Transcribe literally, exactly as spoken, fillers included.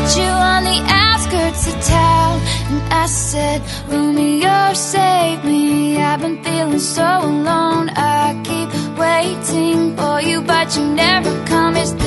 Put you on the outskirts of town, and I said, Romeo, save me. I've been feeling so alone. I keep waiting for you, but you never come. Is